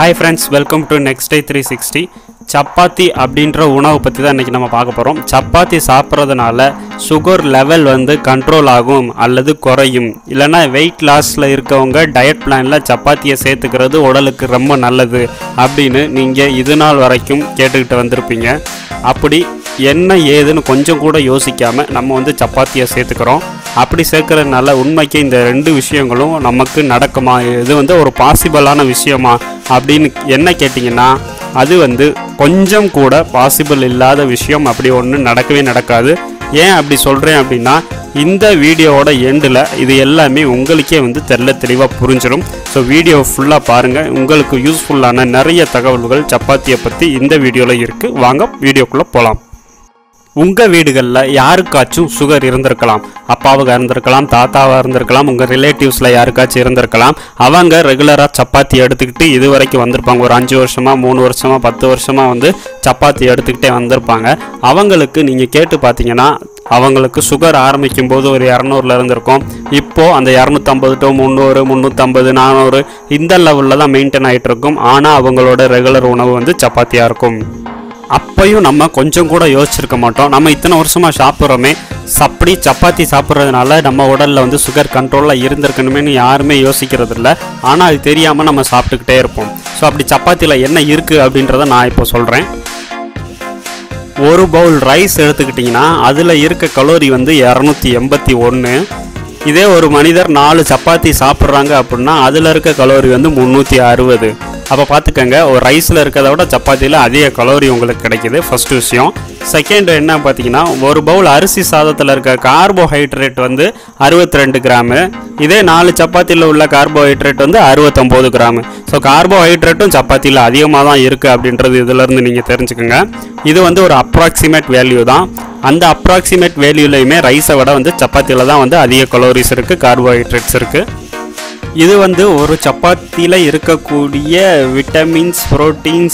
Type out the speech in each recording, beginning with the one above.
Hi friends, welcome to Next Day 360. Chapati அப்படின்ற உணவு பற்றி தான் இன்றைக்கி நம்ம பார்க்க போகிறோம். சப்பாத்தி சாப்பிட்றதுனால சுகர் லெவல் வந்து கண்ட்ரோல் ஆகும் அல்லது குறையும். இல்லைனா வெயிட் லாஸில் இருக்கவங்க டயட் பிளானில் சப்பாத்தியை சேர்த்துக்கிறது உடலுக்கு ரொம்ப நல்லது அப்படின்னு நீங்கள் இது நாள் வரைக்கும் கேட்டுக்கிட்டு வந்திருப்பீங்க. அப்படி என்ன ஏதுன்னு கொஞ்சம் கூட யோசிக்காமல் நம்ம வந்து சப்பாத்தியை சேர்த்துக்கிறோம். அப்படி சேர்க்கறதுனால உண்மைக்கு இந்த ரெண்டு விஷயங்களும் நமக்கு நடக்குமா, இது வந்து ஒரு பாசிபிளான விஷயமா அப்படின்னு என்ன கேட்டிங்கன்னா அது வந்து கொஞ்சம் கூட பாசிபிள் இல்லாத விஷயம். அப்படி ஒன்று நடக்கவே நடக்காது. ஏன் அப்படி சொல்கிறேன் அப்படின்னா இந்த வீடியோவோட எண்டில் இது எல்லாமே உங்களுக்கே வந்து தெளிவாக புரிஞ்சிடும். ஸோ வீடியோ ஃபுல்லாக பாருங்கள். உங்களுக்கு யூஸ்ஃபுல்லான நிறைய தகவல்கள் சப்பாத்தியை பற்றி இந்த வீடியோவில் இருக்குது. வாங்க வீடியோக்குள்ளே போகலாம். உங்கள் வீடுகளில் யாருக்காச்சும் சுகர் இருந்திருக்கலாம். அப்பாவுக்கு இருந்திருக்கலாம், தாத்தாவாக இருந்திருக்கலாம், உங்கள் ரிலேட்டிவ்ஸில் யாருக்காச்சும் இருந்திருக்கலாம். அவங்க ரெகுலராக சப்பாத்தி எடுத்துக்கிட்டு இது வரைக்கும் வந்திருப்பாங்க. ஒரு 5 வருஷமாக 3 வருஷமாக 10 வருஷமாக வந்து சப்பாத்தி எடுத்துக்கிட்டே வந்திருப்பாங்க. அவங்களுக்கு நீங்கள் கேட்டு பார்த்தீங்கன்னா அவங்களுக்கு சுகர் ஆரம்பிக்கும் போது ஒரு 200 இருந்திருக்கும். இப்போது அந்த 250 to 300 350 400 இந்த லெவலில் தான் மெயின்டைன் ஆகிட்டு இருக்கும். ஆனால் அவங்களோட ரெகுலர் உணவு வந்து சப்பாத்தியாக இருக்கும். அப்பையும் நம்ம கொஞ்சம் கூட யோசிச்சிருக்க மாட்டோம். நம்ம இத்தனை வருஷமாக சாப்பிட்றோமே, அப்படி சப்பாத்தி சாப்பிட்றதுனால நம்ம உடலில் வந்து சுகர் கண்ட்ரோலில் இருந்திருக்கணுமேனு யாருமே யோசிக்கிறது இல்லை. ஆனால் அது தெரியாமல் நம்ம சாப்பிட்டுக்கிட்டே இருப்போம். ஸோ அப்படி சப்பாத்தியில் என்ன இருக்குது அப்படின்றத நான் இப்போ சொல்கிறேன். ஒரு பவுல் ரைஸ் எடுத்துக்கிட்டிங்கன்னா அதில் இருக்க கலோரி வந்து 281. இதே ஒரு மனிதர் 4 சப்பாத்தி சாப்பிட்றாங்க அப்படின்னா அதில் இருக்க கலோரி வந்து 360. அப்போ பார்த்துக்கங்க, ஒரு ரைஸில் இருக்கிறத விட சப்பாத்தியில் அதிக கலோரி உங்களுக்கு கிடைக்கிது. ஃபஸ்ட்டு விஷயம். செகண்ட் என்ன பார்த்தீங்கன்னா, ஒரு பவுல் அரிசி சாதத்தில் இருக்க கார்போஹைட்ரேட் வந்து 62 கிராமு. இதே 4 சப்பாத்தியில் உள்ள கார்போஹைட்ரேட் வந்து 69 கிராமு. ஸோ கார்போஹைட்ரேட்டும் சப்பாத்தியில் அதிகமாக தான் இருக்குது அப்படின்றது இதிலேருந்து நீங்கள் தெரிஞ்சுக்கோங்க. இது வந்து ஒரு அப்ராக்சிமேட் வேல்யூ தான். அந்த அப்ராக்சிமேட் வேல்யூலையுமே ரைஸை விட வந்து சப்பாத்தியில் தான் வந்து அதிக கலோரிஸ் இருக்குது, கார்போஹைட்ரேட்ஸ் இருக்குது. இது வந்து ஒரு சப்பாத்தியில் இருக்கக்கூடிய விட்டமின்ஸ், ப்ரோட்டீன்ஸ்,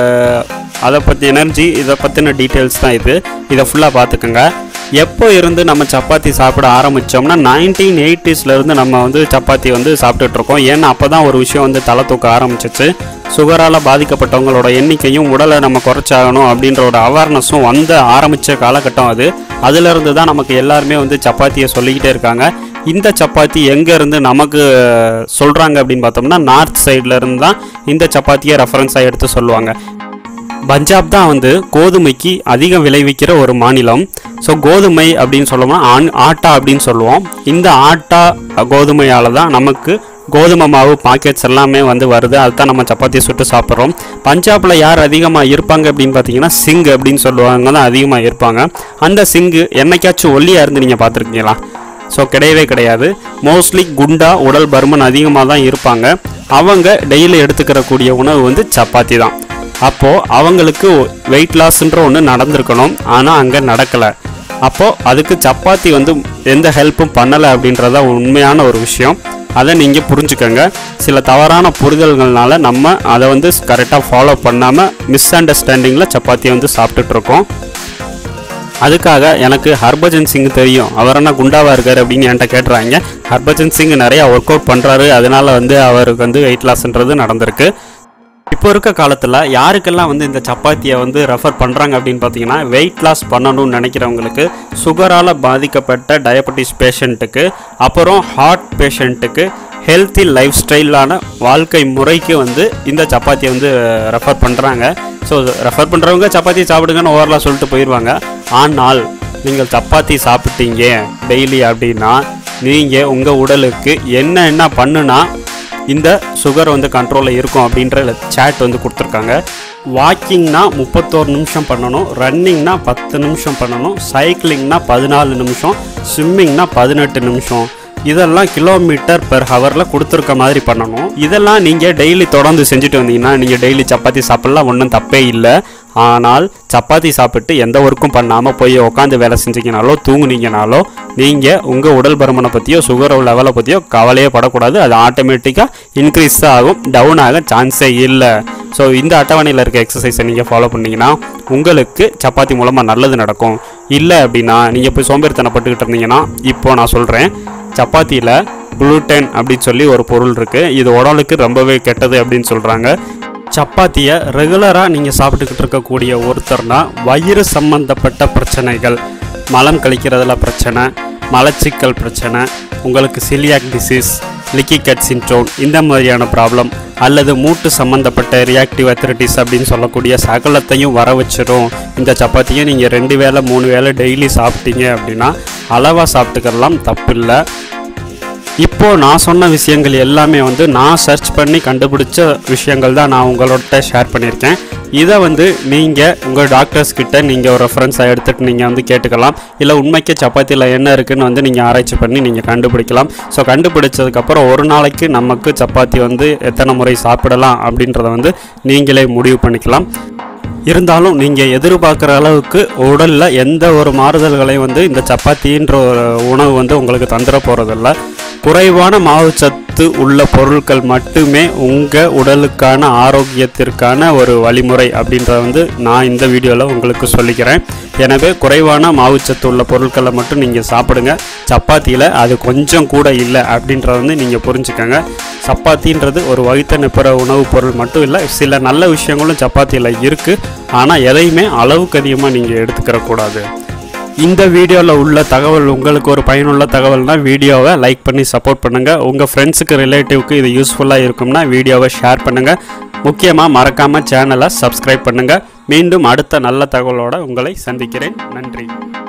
அதை பற்றி எனர்ஜி, இதை பற்றின டீட்டெயில்ஸ் தான் இது. இதை ஃபுல்லாக பார்த்துக்கோங்க. எப்போ இருந்து நம்ம சப்பாத்தி சாப்பிட ஆரம்பித்தோம்னா 1980s நம்ம வந்து சப்பாத்தி வந்து சாப்பிட்டுட்ருக்கோம். ஏன்னா அப்போ தான் ஒரு விஷயம் வந்து தலை தூக்க ஆரம்பிச்சிச்சு. சுகரால் பாதிக்கப்பட்டவங்களோட எண்ணிக்கையும் உடலை நம்ம குறைச்சாகணும் அப்படின்ற ஒரு அவேர்னஸும் வந்து ஆரம்பித்த காலகட்டம் அது. அதிலிருந்து தான் நமக்கு எல்லாருமே வந்து சப்பாத்தியை சொல்லிக்கிட்டே இருக்காங்க. இந்த சப்பாத்தி எங்கேருந்து நமக்கு சொல்கிறாங்க அப்படின்னு பார்த்தோம்னா நார்த் சைட்லேருந்து தான் இந்த சப்பாத்தியை ரெஃபரன்ஸாக எடுத்து சொல்லுவாங்க. பஞ்சாப் தான் வந்து கோதுமைக்கு அதிகம் விளைவிக்கிற ஒரு மாநிலம். ஸோ கோதுமை அப்படின்னு சொல்லணும்னா ஆட்டா அப்படின்னு சொல்லுவோம். இந்த ஆட்டா கோதுமையால் தான் நமக்கு கோதுமை மாவு பாக்கெட்ஸ் எல்லாமே வந்து வருது. அதுதான் நம்ம சப்பாத்தியை சுட்டு சாப்பிட்றோம். பஞ்சாபில் யார் அதிகமாக இருப்பாங்க அப்படின்னு பார்த்தீங்கன்னா சிங் அப்படின்னு சொல்லுவாங்க தான் அதிகமாக இருப்பாங்க. அந்த சிங்கு என்னைக்காச்சும் ஒல்லியாக இருந்து நீங்கள் பார்த்துருக்கீங்களா? ஸோ கிடையவே கிடையாது. மோஸ்ட்லி குண்டா, உடல் பருமன் அதிகமாக தான் இருப்பாங்க. அவங்க டெய்லி எடுத்துக்கிறக்கூடிய உணவு வந்து சப்பாத்தி தான். அப்போது அவங்களுக்கு வெயிட் லாஸ்ன்ற ஒன்று நடந்திருக்கணும், ஆனால் அங்கே நடக்கலை. அப்போது அதுக்கு சப்பாத்தி வந்து எந்த ஹெல்ப்பும் பண்ணலை அப்படின்றத உண்மையான ஒரு விஷயம். அதை நீங்கள் புரிஞ்சுக்கோங்க. சில தவறான புரிதல்கள்னால நம்ம அதை வந்து கரெக்டாக ஃபாலோ பண்ணாமல் மிஸ் அண்டர்ஸ்டாண்டிங்கில் சப்பாத்தியை வந்து சாப்பிட்டுட்ருக்கோம். அதுக்காக எனக்கு ஹர்பஜன் சிங் தெரியும், அவர் என்ன குண்டாவாக இருக்கார் அப்படின்னு என்கிட்ட கேட்டுறாங்க. ஹர்பஜன் சிங் நிறையா ஒர்க் அவுட் பண்ணுறாரு, அதனால் வந்து அவருக்கு வந்து வெயிட் லாஸ்ன்றது நடந்திருக்கு. இப்போ இருக்க காலத்தில் யாருக்கெல்லாம் வந்து இந்த சப்பாத்தியை வந்து ரெஃபர் பண்ணுறாங்க அப்படின்னு பார்த்தீங்கன்னா, வெயிட் லாஸ் பண்ணணும்னு நினைக்கிறவங்களுக்கு, சுகரால் பாதிக்கப்பட்ட டயபெட்டிஸ் பேஷண்ட்டுக்கு, அப்புறம் ஹார்ட் பேஷண்ட்டுக்கு, ஹெல்த்தி லைஃப் ஸ்டைலான வாழ்க்கை முறைக்கு வந்து இந்த சப்பாத்தியை வந்து ரெஃபர் பண்ணுறாங்க. ஸோ ரெஃபர் பண்ணுறவங்க சப்பாத்தி சாப்பிடுங்கன்னு ஓவரலாக சொல்லிட்டு போயிடுவாங்க. ஆனால் நீங்கள் சப்பாத்தி சாப்பிட்டீங்க டெய்லி அப்படின்னா நீங்கள் உங்கள் உடலுக்கு என்ன பண்ணுனா இந்த சுகர் வந்து கண்ட்ரோலில் இருக்கும் அப்படின்ற சேட் வந்து கொடுத்துருக்காங்க. வாக்கிங்னா 31 நிமிஷம் பண்ணணும், ரன்னிங்னா 10 நிமிஷம் பண்ணணும், சைக்கிளிங்னா 14 நிமிஷம், ஸ்விம்மிங்னா 18 நிமிஷம். இதெல்லாம் கிலோமீட்டர் பெர் ஹவரில் கொடுத்துருக்க மாதிரி பண்ணணும். இதெல்லாம் நீங்கள் டெய்லி தொடர்ந்து செஞ்சுட்டு வந்தீங்கன்னா நீங்கள் டெய்லி சப்பாத்தி சாப்பிட்லாம், ஒன்றும் தப்பே இல்லை. ஆனால் சப்பாத்தி சாப்பிட்டு எந்த ஒர்க்கும் பண்ணாமல் போய் உட்காந்து வேலை செஞ்சீங்கனாலோ தூங்குனீங்கனாலோ நீங்கள் உங்கள் உடல் பருமனை பற்றியோ சுகர் லெவலை பற்றியோ கவலையே படக்கூடாது. அது ஆட்டோமேட்டிக்காக இன்க்ரீஸ் தான் ஆகும், டவுன் ஆக சான்ஸே இல்லை. ஸோ இந்த அட்டவணையில் இருக்க எக்ஸசைஸை நீங்கள் ஃபாலோ பண்ணிங்கன்னா உங்களுக்கு சப்பாத்தி மூலமாக நல்லது நடக்கும். இல்லை அப்படின்னா நீங்கள் போய் சோம்பேறித்தனப்பட்டுக்கிட்டு இருந்தீங்கன்னா இப்போ நான் சொல்கிறேன், சப்பாத்தியில் குளுட்டன் அப்படின்னு சொல்லி ஒரு பொருள் இருக்குது. இது உடலுக்கு ரொம்பவே கெட்டது அப்படின்னு சொல்கிறாங்க. சப்பாத்தியை ரெகுலராக நீங்கள் சாப்பிட்டுக்கிட்டு இருக்கக்கூடிய ஒருத்தர்னா வயிறு சம்பந்தப்பட்ட பிரச்சனைகள், மலம் கழிக்கிறதுல பிரச்சனை, மலச்சிக்கல் பிரச்சனை, உங்களுக்கு celiac disease, leaky gut syndrome இந்த மாதிரியான ப்ராப்ளம், அல்லது மூட்டு சம்மந்தப்பட்ட ரியாக்டிவ் அத்தரிட்டிஸ் அப்படின்னு சொல்லக்கூடிய சகலத்தையும் வர வச்சிடும். இந்த சப்பாத்தியை நீங்கள் 2 வேளை 3 வேளை டெய்லி சாப்பிட்டீங்க அப்படின்னா அளவாக சாப்பிட்டுக்கலாம், தப்பில்லை. இப்போது நான் சொன்ன விஷயங்கள் எல்லாமே வந்து நான் சர்ச் பண்ணி கண்டுபிடிச்ச விஷயங்கள் தான் நான் உங்களோட ஷேர் பண்ணியிருக்கேன். இதை வந்து நீங்கள் உங்கள் டாக்டர்ஸ் கிட்ட நீங்கள் ஒரு ரெஃபரன்ஸாக எடுத்துகிட்டு நீங்கள் வந்து கேட்டுக்கலாம். இல்லை உண்மைக்கு சப்பாத்தியில் என்ன இருக்குதுன்னு வந்து நீங்கள் ஆராய்ச்சி பண்ணி நீங்கள் கண்டுபிடிக்கலாம். ஸோ கண்டுபிடிச்சதுக்கப்புறம் ஒரு நாளைக்கு நமக்கு சப்பாத்தி வந்து எத்தனை முறை சாப்பிடலாம் அப்படின்றத வந்து நீங்களே முடிவு பண்ணிக்கலாம். இருந்தாலும் நீங்கள் எதிர்பார்க்குற அளவுக்கு உடலில் எந்த ஒரு மாறுதல்களையும் வந்து இந்த சப்பாத்தின்ற ஒரு உணவு வந்து உங்களுக்கு தந்துட போகிறதில்ல. குறைவான மாவுச்சத்து உள்ள பொருட்கள் மட்டுமே உங்கள் உடலுக்கான ஆரோக்கியத்திற்கான ஒரு வழிமுறை அப்படின்றத வந்து நான் இந்த வீடியோவில் உங்களுக்கு சொல்லிக்கிறேன். எனவே குறைவான மாவுச்சத்து உள்ள பொருட்களை மட்டும் நீங்கள் சாப்பிடுங்க. சப்பாத்தியில் அது கொஞ்சம் கூட இல்லை அப்படின்றத வந்து நீங்கள் புரிஞ்சுக்கோங்க. சப்பாத்தின்றது ஒரு வயிற்று நிப்புற உணவுப் பொருள் மட்டும் இல்லை, சில நல்ல விஷயங்களும் சப்பாத்தியில் இருக்குது. ஆனால் எதையுமே அளவுக்கு அதிகமாக நீங்கள் எடுத்துக்கிறக்கூடாது. இந்த வீடியோவில் உள்ள தகவல் உங்களுக்கு ஒரு பயனுள்ள தகவல்னால் வீடியோவை லைக் பண்ணி சப்போர்ட் பண்ணுங்கள். உங்கள் ஃப்ரெண்ட்ஸுக்கு ரிலேட்டிவ்க்கு இது யூஸ்ஃபுல்லாக இருக்கும்னா வீடியோவை ஷேர் பண்ணுங்கள். முக்கியமாக மறக்காமல் சேனலை சப்ஸ்கிரைப் பண்ணுங்கள். மீண்டும் அடுத்த நல்ல தகவலோடு உங்களை சந்திக்கிறேன். நன்றி.